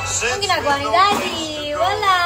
Ang ginagawa ni Daddy? Wala!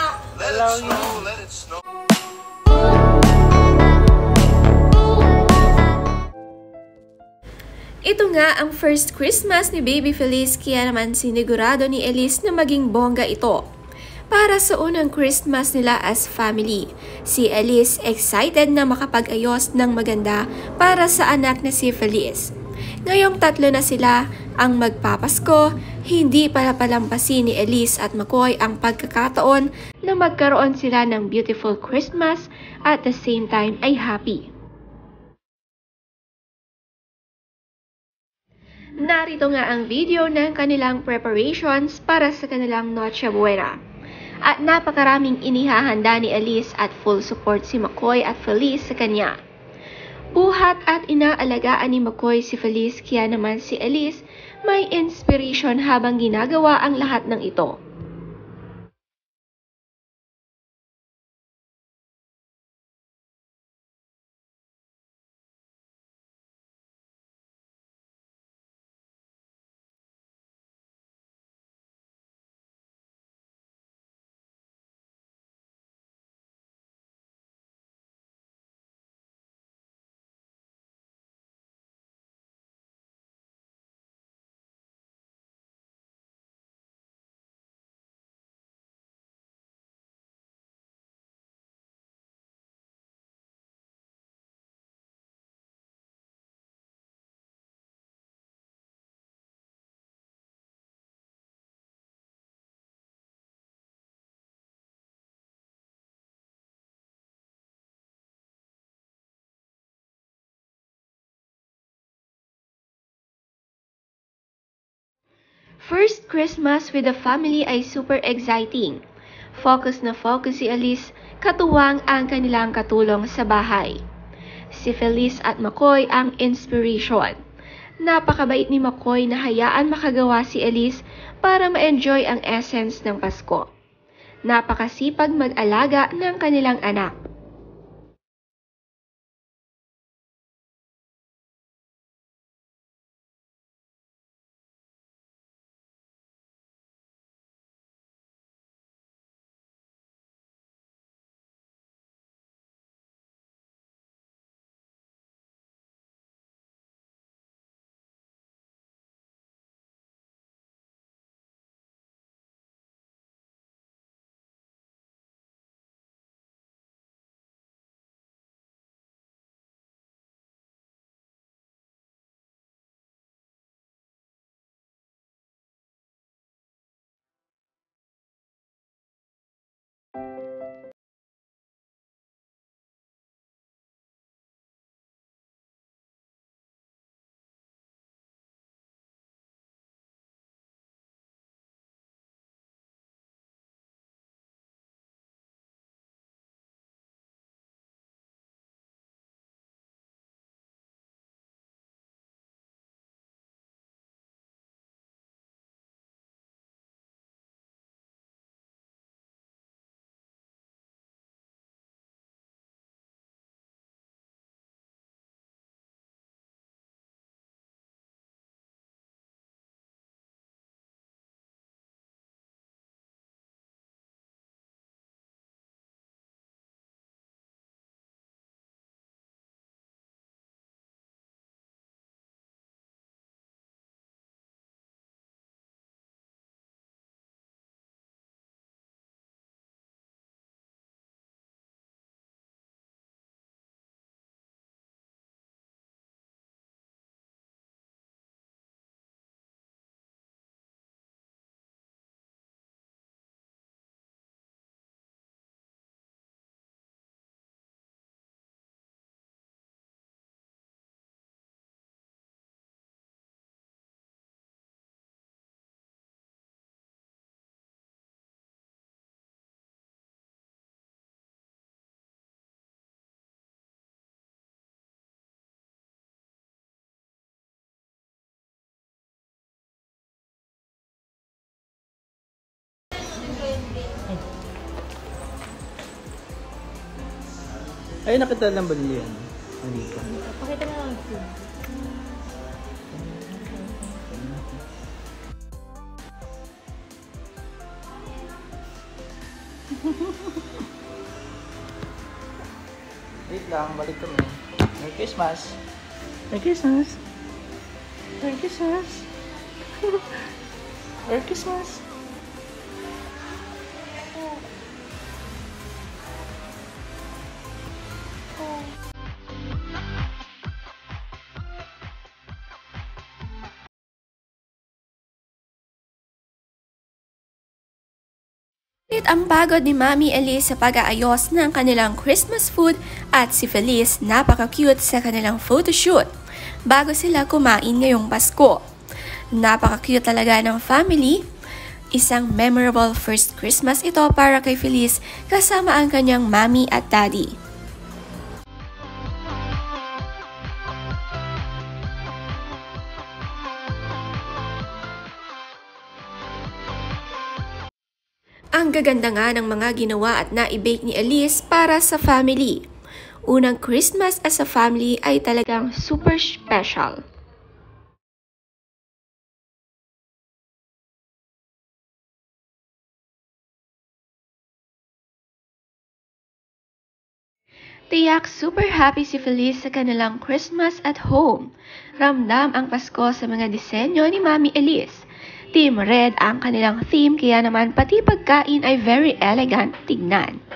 Ito nga ang first Christmas ni Baby Feliz, kaya naman sinigurado ni Elise na maging bongga ito. Para sa unang Christmas nila as family, si Elise excited na makapag-ayos ng maganda para sa anak na si Feliz. Ngayong tatlo na sila ang magpapasko, hindi para palampasin ni Elise at McCoy ang pagkakataon na magkaroon sila ng beautiful Christmas at the same time ay happy. Narito nga ang video ng kanilang preparations para sa kanilang Noche Buena. At napakaraming inihahanda ni Elise at full support si McCoy at Feliz sa kanya. Buhat at inaalagaan ni McCoy si Feliz, kaya naman si Elise may inspiration habang ginagawa ang lahat ng ito. First Christmas with the family ay super exciting. Focus na focus si Elise, katuwang ang kanilang katulong sa bahay. Si Feliz at McCoy ang inspiration. Napakabait ni McCoy na hayaan makagawa si Elise para ma-enjoy ang essence ng Pasko. Napakasipag mag-alaga ng kanilang anak. Ay, nakita lang ba nila yan? Anita. Pakita na lang. Wait lang, balik kami. Merry Christmas! Merry Christmas! Merry Christmas! Merry Christmas! Ang pagod ni Mami Elise sa pag-aayos ng kanilang Christmas food at si Feliz napaka-cute sa kanilang photoshoot bago sila kumain ngayong Pasko. Napaka-cute talaga ng family. Isang memorable first Christmas ito para kay Feliz kasama ang kanyang mami at daddy. Ang gaganda nga ng mga ginawa at na-bake ni Elise para sa family. Unang Christmas as a family ay talagang super special. Tiyak super happy si Feliz sa kanilang Christmas at home. Ramdam ang Pasko sa mga disenyo ni Mami Elise. Team Red ang kanilang theme kaya naman pati pagkain ay very elegant tignan.